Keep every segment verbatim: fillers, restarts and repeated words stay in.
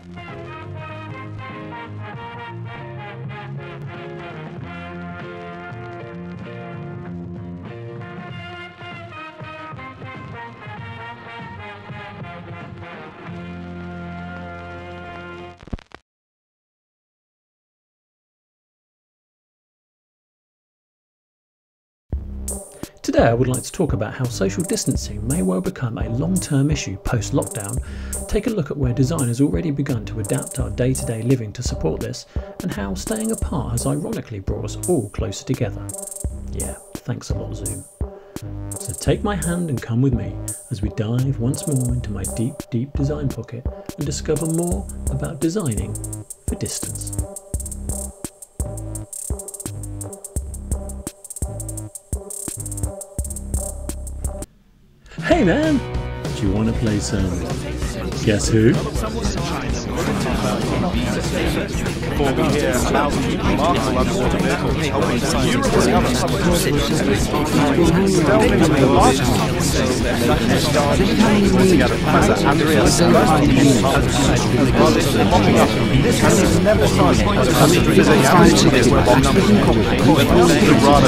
Today I would like to talk about how social distancing may well become a long-term issue post-lockdown, take a look at where design has already begun to adapt our day-to-day living to support this, and how staying apart has ironically brought us all closer together. Yeah, thanks a lot Zoom. So take my hand and come with me as we dive once more into my deep, deep design pocket and discover more about designing for distance. Hey man, do you want to play some Guess Who? Before we hear about multiple underwater vehicles helping scientists discover delving into the large together Professor Andreas mopping up and he's never started visiting this rather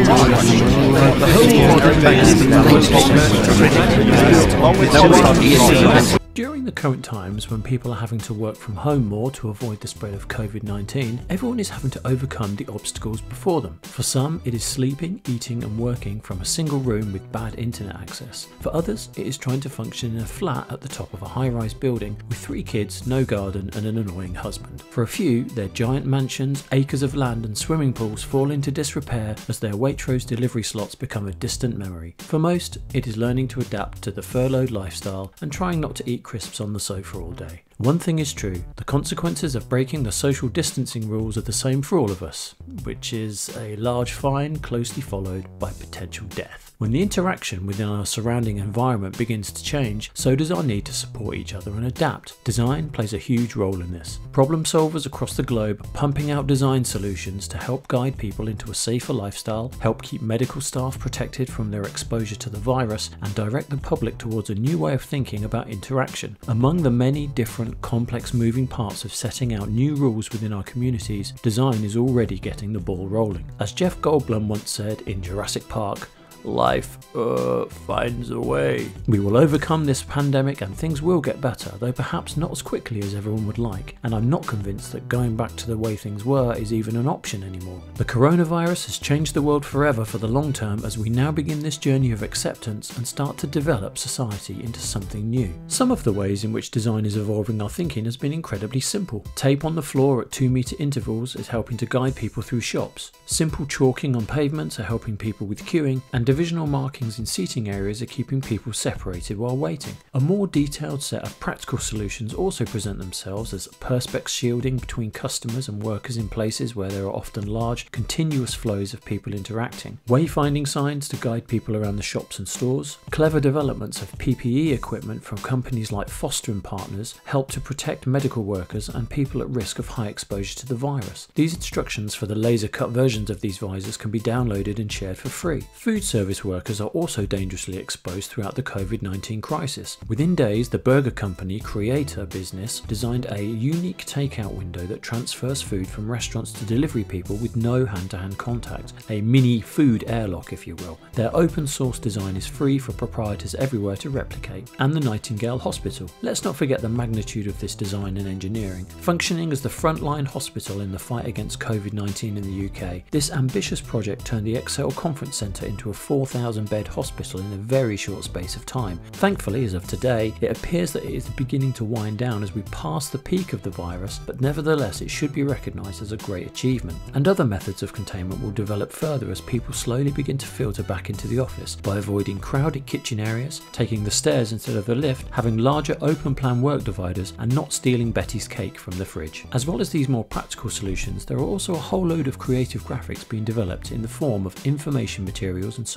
the During the current times when people are having to work from home more to avoid the spread of COVID nineteen, everyone is having to overcome the obstacles before them. For some, it is sleeping, eating and working from a single room with bad internet access. For others, it is trying to function in a flat at the top of a high-rise building with three kids, no garden and an annoying husband. For a few, their giant mansions, acres of land and swimming pools fall into disrepair as their Waitrose delivery slots become a distant memory. For most, it is learning to adapt to the furloughed lifestyle and trying not to eat crisps on the sofa all day. One thing is true, the consequences of breaking the social distancing rules are the same for all of us, which is a large fine closely followed by potential death. When the interaction within our surrounding environment begins to change, so does our need to support each other and adapt. Design plays a huge role in this. Problem solvers across the globe are pumping out design solutions to help guide people into a safer lifestyle, help keep medical staff protected from their exposure to the virus, and direct the public towards a new way of thinking about interaction. Among the many different complex moving parts of setting out new rules within our communities, design is already getting the ball rolling. As Jeff Goldblum once said in Jurassic Park, life uh, finds a way. We will overcome this pandemic and things will get better, though perhaps not as quickly as everyone would like, and I'm not convinced that going back to the way things were is even an option anymore. The coronavirus has changed the world forever for the long term as we now begin this journey of acceptance and start to develop society into something new. Some of the ways in which design is evolving our thinking has been incredibly simple. Tape on the floor at two metre intervals is helping to guide people through shops. Simple chalking on pavements are helping people with queuing, and divisional markings in seating areas are keeping people separated while waiting. A more detailed set of practical solutions also present themselves as perspex shielding between customers and workers in places where there are often large, continuous flows of people interacting, wayfinding signs to guide people around the shops and stores. Clever developments of P P E equipment from companies like Foster and Partners help to protect medical workers and people at risk of high exposure to the virus. These instructions for the laser cut versions of these visors can be downloaded and shared for free. Food service workers Workers are also dangerously exposed throughout the COVID nineteen crisis. Within days, the burger company Creator business designed a unique takeout window that transfers food from restaurants to delivery people with no hand-to-hand contact, a mini food airlock if you will. Their open source design is free for proprietors everywhere to replicate. And the Nightingale Hospital. Let's not forget the magnitude of this design and engineering. Functioning as the frontline hospital in the fight against COVID nineteen in the U K, this ambitious project turned the Excel Conference Centre into a four thousand bed hospital in a very short space of time. Thankfully, as of today, it appears that it is beginning to wind down as we pass the peak of the virus, but nevertheless it should be recognised as a great achievement. And other methods of containment will develop further as people slowly begin to filter back into the office by avoiding crowded kitchen areas, taking the stairs instead of the lift, having larger open plan work dividers, and not stealing Betty's cake from the fridge. As well as these more practical solutions, there are also a whole load of creative graphics being developed in the form of information materials and social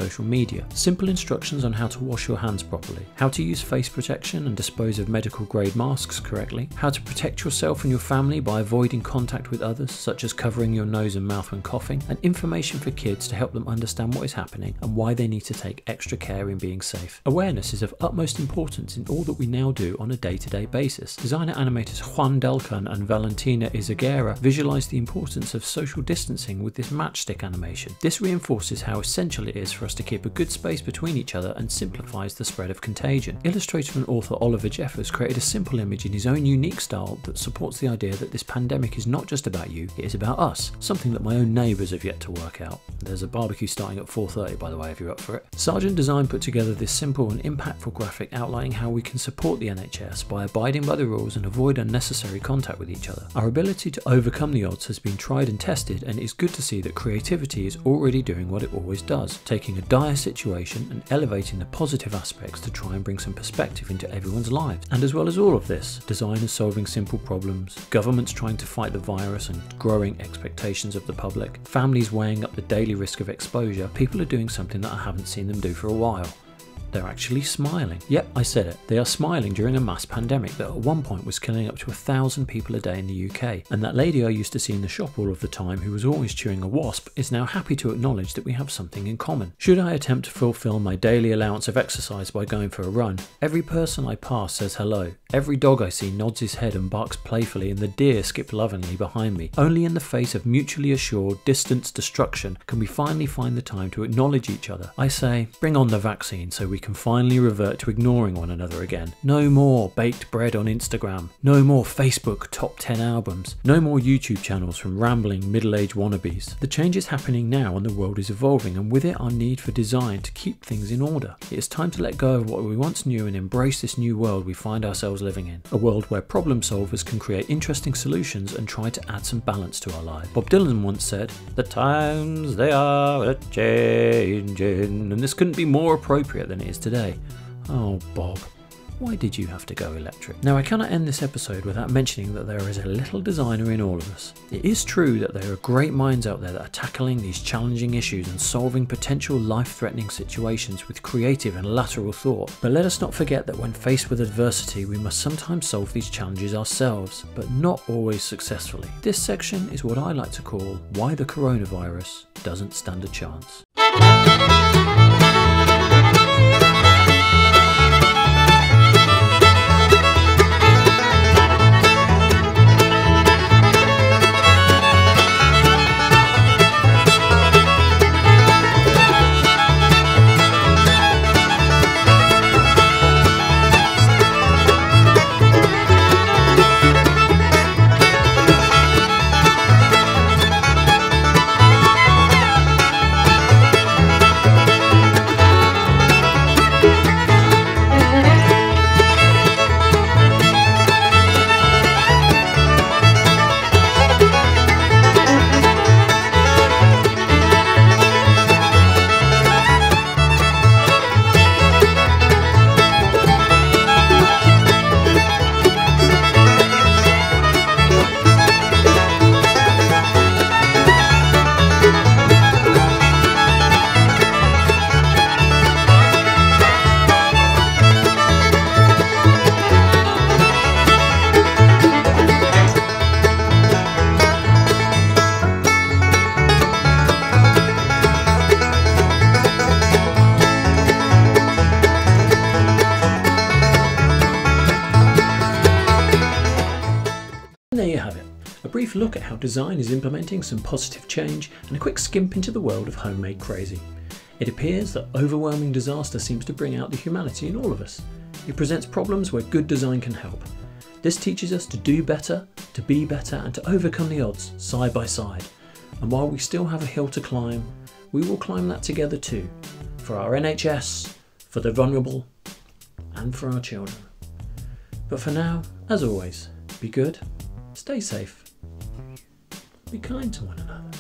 social media, simple instructions on how to wash your hands properly, how to use face protection and dispose of medical grade masks correctly, how to protect yourself and your family by avoiding contact with others, such as covering your nose and mouth when coughing, and information for kids to help them understand what is happening and why they need to take extra care in being safe. Awareness is of utmost importance in all that we now do on a day-to-day basis. Designer animators Juan Delcan and Valentina Izaguirre visualized the importance of social distancing with this matchstick animation. This reinforces how essential it is for us to keep a good space between each other and simplifies the spread of contagion. Illustrator and author Oliver Jeffers created a simple image in his own unique style that supports the idea that this pandemic is not just about you, it is about us, something that my own neighbours have yet to work out. There's a barbecue starting at four thirty, by the way, if you're up for it. Sargent Design put together this simple and impactful graphic outlining how we can support the N H S by abiding by the rules and avoid unnecessary contact with each other. Our ability to overcome the odds has been tried and tested, and it's good to see that creativity is already doing what it always does, taking a dire situation and elevating the positive aspects to try and bring some perspective into everyone's lives. And as well as all of this, designers solving simple problems, governments trying to fight the virus and growing expectations of the public, families weighing up the daily risk of exposure, people are doing something that I haven't seen them do for a while. They're actually smiling. Yep, I said it. They are smiling during a mass pandemic that at one point was killing up to a thousand people a day in the U K. And that lady I used to see in the shop all of the time who was always chewing a wasp is now happy to acknowledge that we have something in common. Should I attempt to fulfill my daily allowance of exercise by going for a run, every person I pass says hello. Every dog I see nods his head and barks playfully, and the deer skip lovingly behind me. Only in the face of mutually assured distance destruction can we finally find the time to acknowledge each other. I say, bring on the vaccine so we can finally revert to ignoring one another again. No more baked bread on Instagram. No more Facebook top ten albums. No more YouTube channels from rambling middle-aged wannabes. The change is happening now and the world is evolving, and with it our need for design to keep things in order. It is time to let go of what we once knew and embrace this new world we find ourselves living in. A world where problem solvers can create interesting solutions and try to add some balance to our lives. Bob Dylan once said, "The times they are a-changing," and this couldn't be more appropriate than it is today. Oh, Bob, why did you have to go electric? Now, I cannot end this episode without mentioning that there is a little designer in all of us. It is true that there are great minds out there that are tackling these challenging issues and solving potential life-threatening situations with creative and lateral thought. But let us not forget that when faced with adversity, we must sometimes solve these challenges ourselves, but not always successfully. This section is what I like to call Why the Coronavirus Doesn't Stand a Chance. There you have it, a brief look at how design is implementing some positive change and a quick skimp into the world of homemade crazy. It appears that overwhelming disaster seems to bring out the humanity in all of us. It presents problems where good design can help. This teaches us to do better, to be better, and to overcome the odds side by side. And while we still have a hill to climb, we will climb that together too, for our N H S, for the vulnerable, and for our children. But for now, as always, be good, stay safe, be kind to one another.